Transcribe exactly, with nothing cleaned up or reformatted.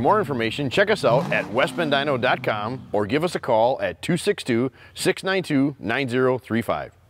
more information, check us out at west bend dyno dot com or give us a call at two six two, six nine two, nine zero three five.